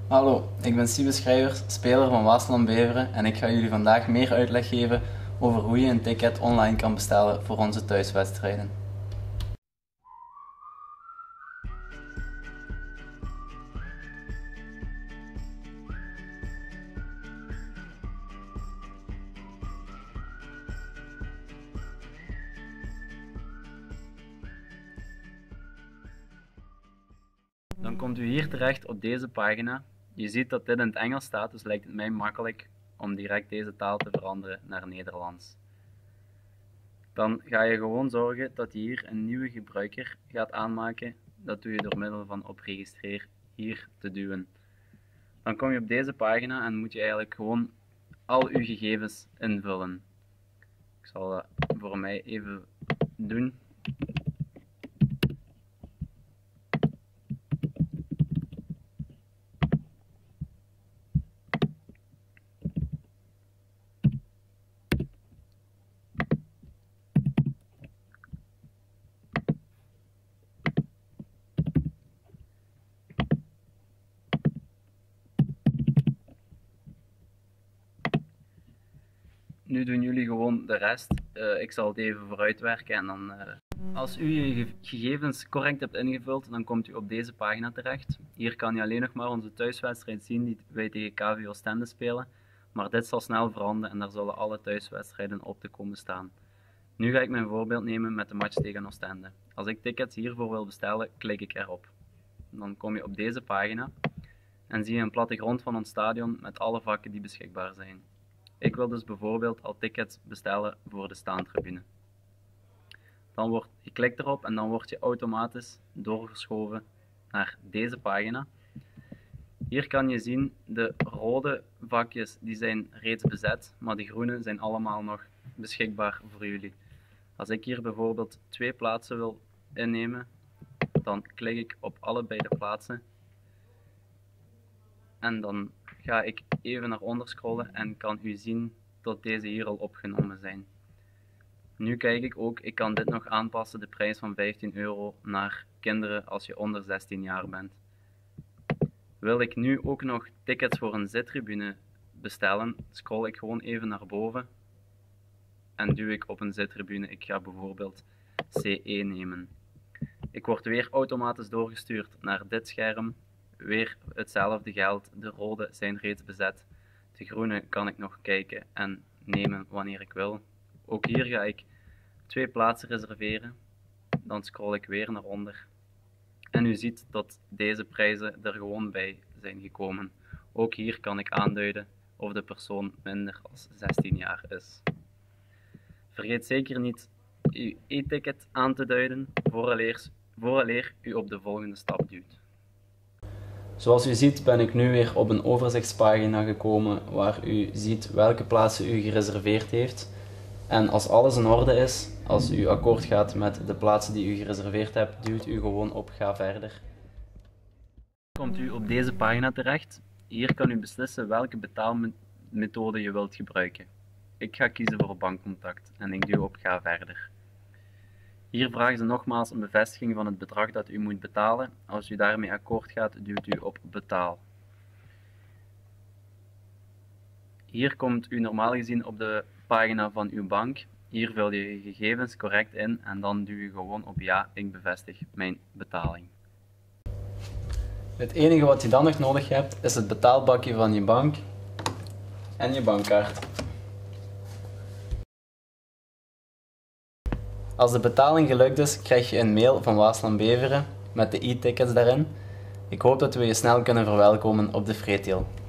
Hallo, ik ben Siebe Schrijvers, speler van Waasland Beveren en ik ga jullie vandaag meer uitleg geven over hoe je een ticket online kan bestellen voor onze thuiswedstrijden. Dan komt u hier terecht op deze pagina. Je ziet dat dit in het Engels staat, dus lijkt het mij makkelijk om direct deze taal te veranderen naar Nederlands. Dan ga je gewoon zorgen dat je hier een nieuwe gebruiker gaat aanmaken. Dat doe je door middel van op registreer hier te duwen. Dan kom je op deze pagina en moet je eigenlijk gewoon al uw gegevens invullen. Ik zal dat voor mij even doen. Nu doen jullie gewoon de rest. Ik zal het even vooruitwerken en dan... Als u je gegevens correct hebt ingevuld, dan komt u op deze pagina terecht. Hier kan je alleen nog maar onze thuiswedstrijd zien die wij tegen KV Oostende spelen. Maar dit zal snel veranderen en daar zullen alle thuiswedstrijden op te komen staan. Nu ga ik mijn voorbeeld nemen met de match tegen Oostende. Als ik tickets hiervoor wil bestellen, klik ik erop. Dan kom je op deze pagina en zie je een plattegrond van ons stadion met alle vakken die beschikbaar zijn. Ik wil dus bijvoorbeeld al tickets bestellen voor de staantribune. Je klikt erop en dan word je automatisch doorgeschoven naar deze pagina. Hier kan je zien de rode vakjes die zijn reeds bezet, maar de groene zijn allemaal nog beschikbaar voor jullie. Als ik hier bijvoorbeeld 2 plaatsen wil innemen, dan klik ik op allebei de plaatsen. En dan ga ik even naar onder scrollen en kan u zien dat deze hier al opgenomen zijn. Nu kijk ik ook, ik kan dit nog aanpassen, de prijs van €15 naar kinderen als je onder 16 jaar bent. Wil ik nu ook nog tickets voor een zittribune bestellen, scroll ik gewoon even naar boven en duw ik op een zittribune. Ik ga bijvoorbeeld C1 nemen. Ik word weer automatisch doorgestuurd naar dit scherm. Weer hetzelfde geldt, de rode zijn reeds bezet. De groene kan ik nog kijken en nemen wanneer ik wil. Ook hier ga ik 2 plaatsen reserveren. Dan scroll ik weer naar onder. En u ziet dat deze prijzen er gewoon bij zijn gekomen. Ook hier kan ik aanduiden of de persoon minder dan 16 jaar is. Vergeet zeker niet uw e-ticket aan te duiden vooraleer u op de volgende stap duwt. Zoals u ziet ben ik nu weer op een overzichtspagina gekomen waar u ziet welke plaatsen u gereserveerd heeft. En als alles in orde is, als u akkoord gaat met de plaatsen die u gereserveerd hebt, duwt u gewoon op ga verder. Komt u op deze pagina terecht. Hier kan u beslissen welke betaalmethode je wilt gebruiken. Ik ga kiezen voor bankcontact en ik duw op ga verder. Hier vragen ze nogmaals een bevestiging van het bedrag dat u moet betalen. Als u daarmee akkoord gaat, duwt u op betaal. Hier komt u normaal gezien op de pagina van uw bank. Hier vul je je gegevens correct in en dan duw je gewoon op ja, ik bevestig mijn betaling. Het enige wat je dan nog nodig hebt is het betaalbakje van je bank en je bankkaart. Als de betaling gelukt is, krijg je een mail van Waasland Beveren met de e-tickets daarin. Ik hoop dat we je snel kunnen verwelkomen op de Freetiel.